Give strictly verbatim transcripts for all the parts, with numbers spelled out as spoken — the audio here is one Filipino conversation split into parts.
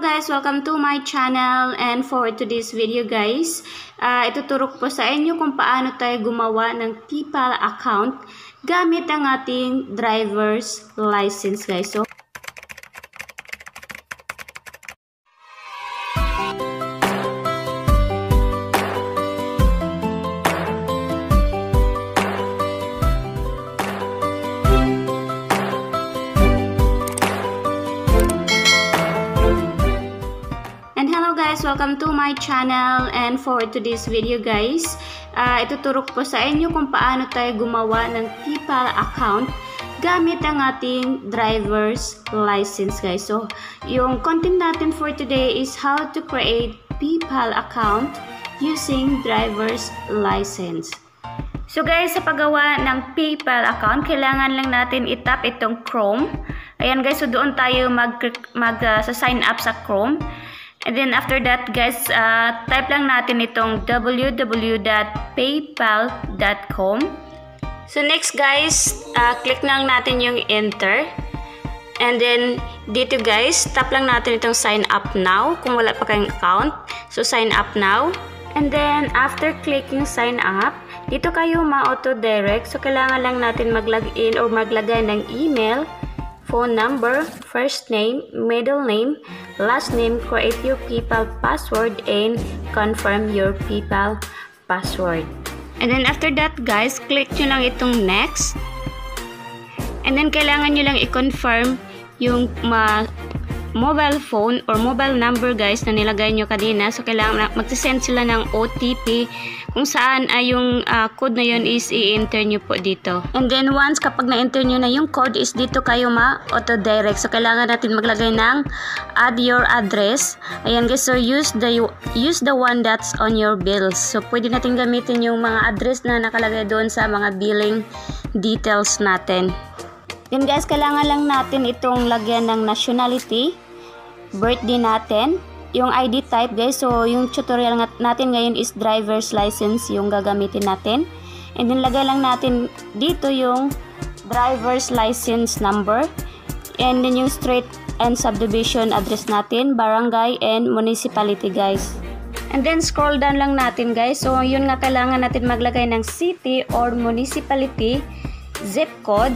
guys, welcome to my channel, and for today's video guys, uh, ituturo ko po sa inyo kung paano tayo gumawa ng PayPal account gamit ang ating driver's license guys. So guys, welcome to my channel, and for today's video guys, uh, ituturo ko po sa inyo kung paano tayo gumawa ng PayPal account gamit ang ating driver's license guys. So yung content natin for today is how to create PayPal account using driver's license. So guys, sa paggawa ng PayPal account, kailangan lang natin itap itong Chrome. Ayan guys, so doon tayo mag, mag uh, sa sign up sa Chrome. And then after that guys, uh, type lang natin itong w w w dot paypal dot com. So next guys, uh, click lang natin yung enter. And then dito guys, tap lang natin itong sign up now kung wala pa kayong account. So sign up now. And then after clicking sign up, dito kayo ma-auto-direct. So kailangan lang natin mag-login or maglagay ng email, phone number, first name, middle name, last name, create your PayPal password, and confirm your PayPal password. And then after that guys, click nyo lang itong next. And then kailangan nyo lang i-confirm yung ma mobile phone or mobile number guys na nilagay nyo kanina. So kailangan magsisend sila ng O T P kung saan ay yung uh, code na yun is i-enter nyo po dito. And then once kapag na-enter nyo na yung code is dito kayo ma-auto-direct. So kailangan natin maglagay ng add your address. Ayan guys, so use the use the one that's on your bills. So pwede natin gamitin yung mga address na nakalagay doon sa mga billing details natin. Then guys, kailangan lang natin itong lagyan ng nationality, birthday natin, yung I D type guys. So yung tutorial natin ngayon is driver's license yung gagamitin natin. And then lagay lang natin dito yung driver's license number. And then yung street and subdivision address natin, barangay and municipality guys. And then scroll down lang natin guys. So yun nga, kailangan natin maglagay ng city or municipality, zip code.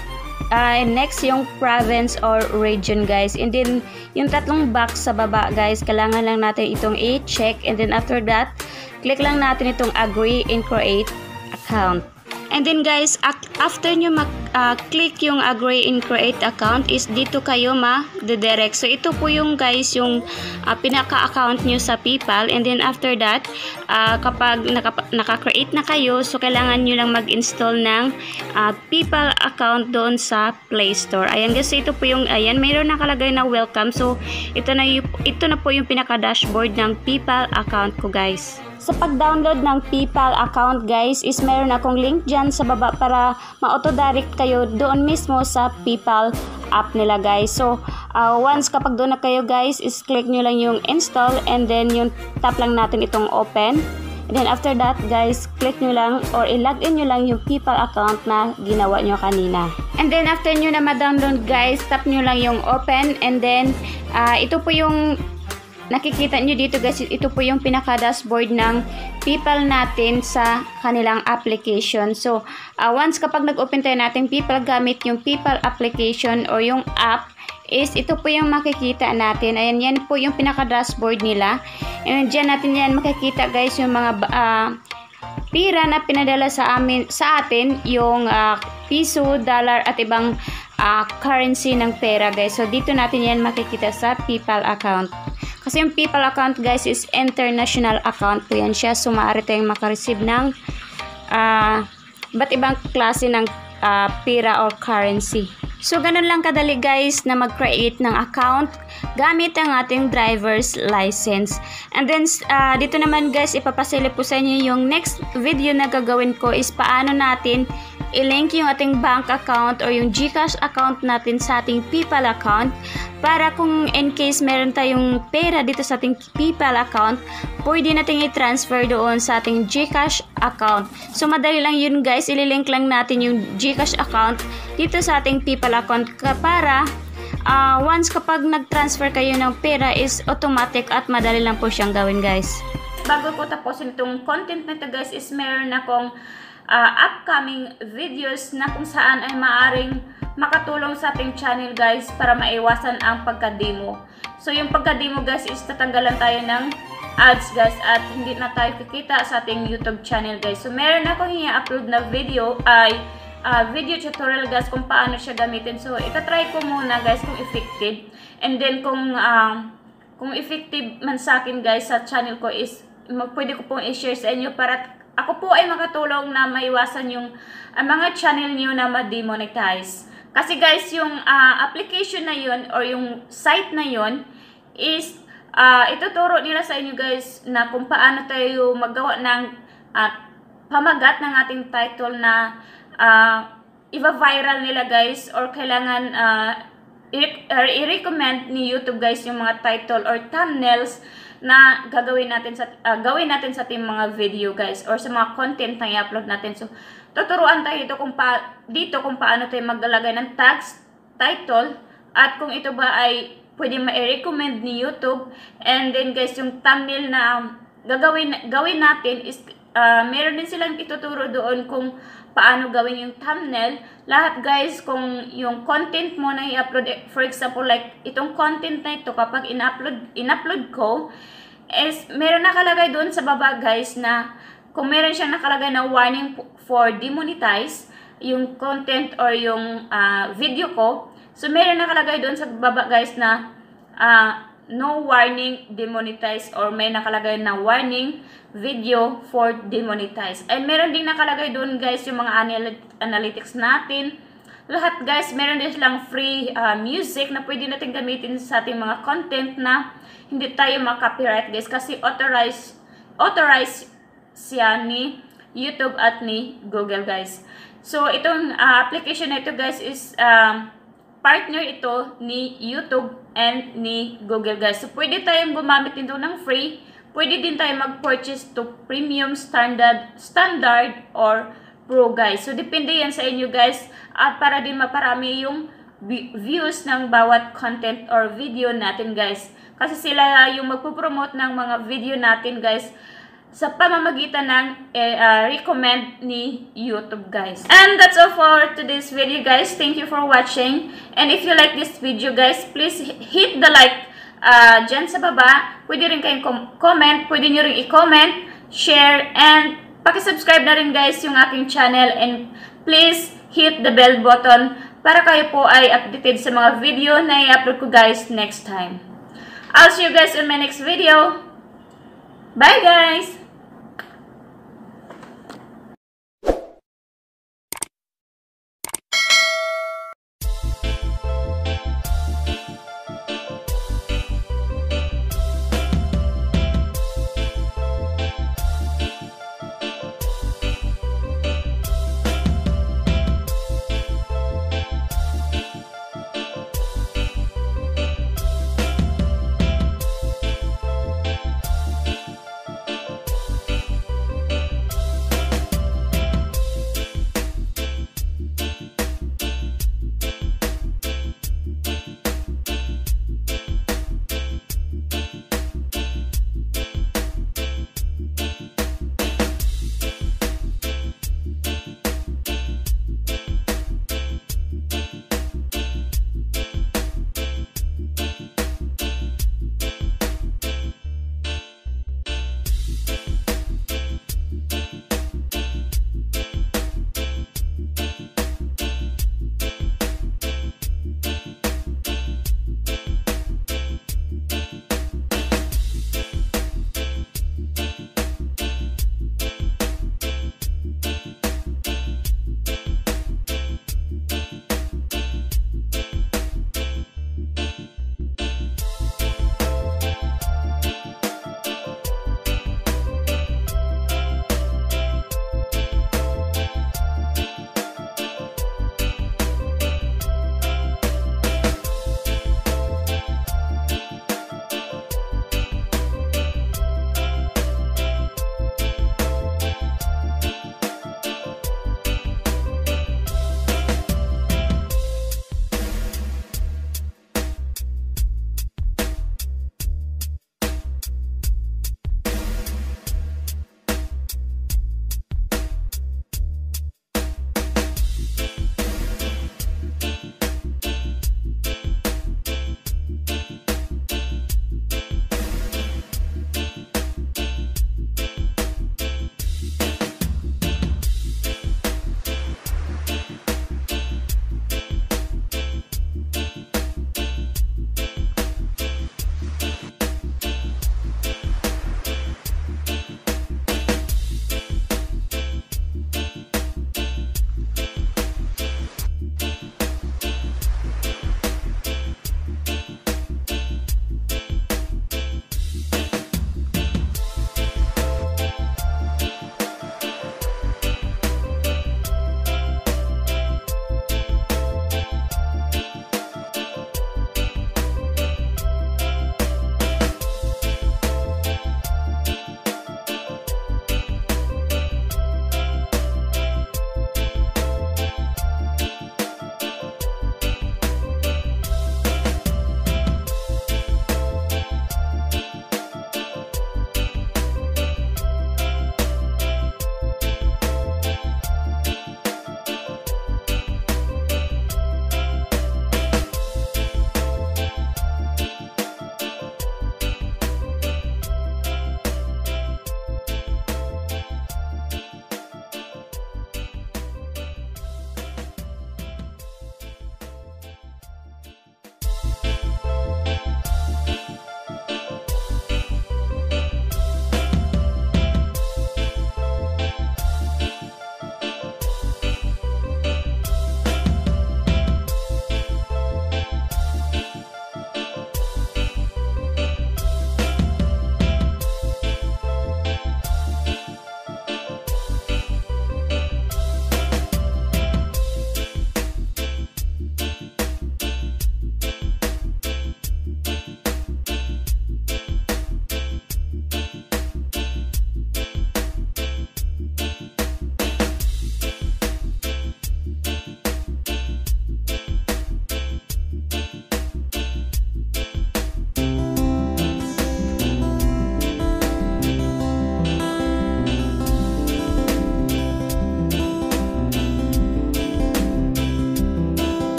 Uh, next yung province or region guys. And then yung tatlong box sa baba guys, kailangan lang natin itong i-check. And then after that, click lang natin itong agree and create account. And then guys, after nyo mag-click uh, yung agree and create account is dito kayo ma-direct. So ito po yung guys yung uh, pinaka-account nyo sa PayPal. And then after that, uh, kapag naka-create na kayo, so kailangan nyo lang mag-install ng uh, PayPal account doon sa Play Store. Ayan guys, so ito po yung, ayan, mayroon nakalagay na welcome. So ito na, ito na po yung pinaka-dashboard ng PayPal account ko guys. Sa pag-download ng PayPal account guys is meron akong link dyan sa baba para ma-auto-direct kayo doon mismo sa PayPal app nila guys. So uh, once kapag doon na kayo guys is click nyo lang yung install and then yung tap lang natin itong open. And then after that guys, click nyo lang or i-login nyo lang yung PayPal account na ginawa nyo kanina. And then after nyo na ma-download guys, tap nyo lang yung open. And then uh, ito po yung nakikita nyo dito guys, ito po yung pinaka-dashboard ng PayPal natin sa kanilang application. So, uh, once kapag nag-open tayo natin PayPal gamit yung PayPal application or yung app, is ito po yung makikita natin. Ayan, yan po yung pinaka-dashboard nila. And dyan natin yan makikita guys yung mga uh, pira na pinadala sa amin sa atin, yung uh, piso, dollar at ibang uh, currency ng pera guys. So, dito natin yan makikita sa PayPal account. Kasi yung PayPal account guys is international account po yan siya. So maaari tayong makareceive ng uh, ba't ibang klase ng uh, pera or currency. So ganun lang kadali guys na mag-create ng account gamit ang ating driver's license. And then uh, dito naman guys, ipapasili po sa inyo yung next video na gagawin ko is paano natin i-link yung ating bank account or yung GCash account natin sa ating PayPal account para kung in case meron tayong pera dito sa ating PayPal account, pwede natin i-transfer doon sa ating GCash account. So madali lang yun guys, ililink lang natin yung GCash account dito sa ating PayPal account para uh, once kapag nag-transfer kayo ng pera is automatic at madali lang po siyang gawin guys. Bago ko tapusin itong content na ito guys is meron akong uh, upcoming videos na kung saan ay maaring makatulong sa ating channel guys para maiwasan ang pagka-demo. So yung pagka-demo guys is tatanggalan tayo ng ads guys at hindi na tayo kikita sa ating YouTube channel guys. So meron akong i-upload na video ay uh, video tutorial guys kung paano siya gamitin. So itatry ko muna guys kung effective, and then kung uh, kung effective man sa akin guys sa channel ko is pwede ko pong i-share sa inyo para ako po ay makatulong na maiwasan yung uh, mga channel niyo na ma-demonetize. Kasi guys yung uh, application na yun or yung site na yun is Uh, ituturo nila sa inyo guys na kung paano tayo maggawa ng uh, pamagat ng ating title na uh, i-viral nila guys, or kailangan uh, i-recommend ni YouTube guys yung mga title or thumbnails na gagawin natin sa uh, gawin natin sa ating mga video guys or sa mga content na i-upload natin. So tuturuan tayo dito kung pa dito kung paano tayo maglalagay ng tags, title, at kung ito ba ay pwede ma-recommend ni YouTube. And then guys, yung thumbnail na gagawin gawin natin is uh, meron din silang ituturo doon kung paano gawin yung thumbnail. Lahat guys, kung yung content mo na i-upload, for example like itong content na ito, kapag in-upload in-upload ko is meron nakalagay doon sa baba guys na kung meron siyang nakalagay na warning for demonetize yung content or yung uh, video ko. So, meron nakalagay doon sa baba guys na uh, no warning demonetize, or may nakalagay na warning video for demonetize. And meron din nakalagay doon guys yung mga analytics natin. Lahat guys, meron din silang free uh, music na pwede natin gamitin sa ating mga content na hindi tayo maka-copyright guys, kasi authorized authorized siya ni YouTube at ni Google guys. So, itong uh, application na ito guys is um, partner ito ni YouTube and ni Google guys. So, pwede tayong gumamit nito ng free. Pwede din tayo mag-purchase to premium, standard, standard, or pro guys. So, depende yan sa inyo guys. At para din maparami yung views ng bawat content or video natin guys. Kasi sila yung magpupromote ng mga video natin guys sa pamamagitan ng eh, uh, recommend ni YouTube guys. And that's all for today's video guys. Thank you for watching. And if you like this video guys, please hit the like uh, dyan sa baba. Pwede rin kayong comment. Pwede nyo rin i-comment, share, and pakisubscribe na rin guys yung aking channel. And please hit the bell button para kayo po ay updated sa mga video na i-upload ko guys next time. I'll see you guys in my next video. Bye guys!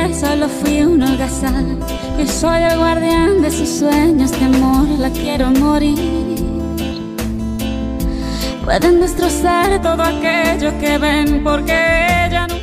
que solo fui un holgazán, que soy el guardián de sus sueños de amor, la quiero morir. Pueden destrozar todo aquello que ven porque ella no